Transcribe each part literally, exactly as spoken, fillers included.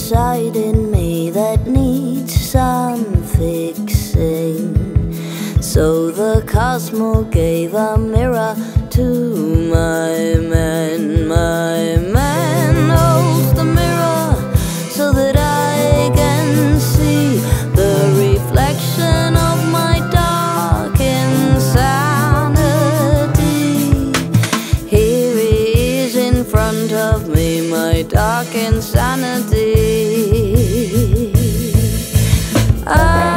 inside in me that needs some fixing. So the cosmos gave a mirror to my man. My man holds the mirror so that I can see the reflection of my dark insanity. Here he is in front of me, my dark insanity. I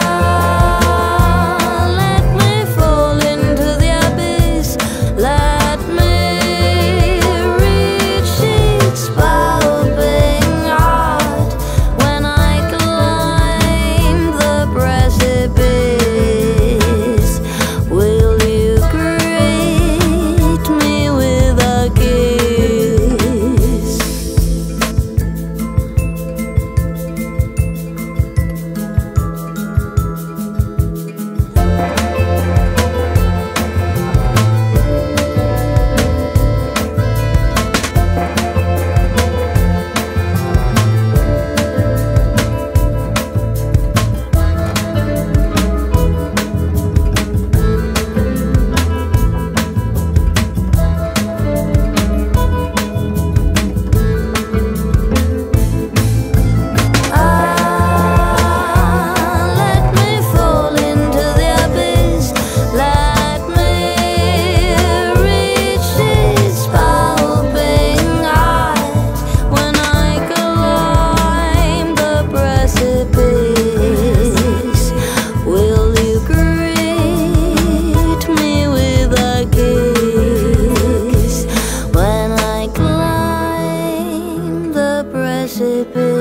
precipice.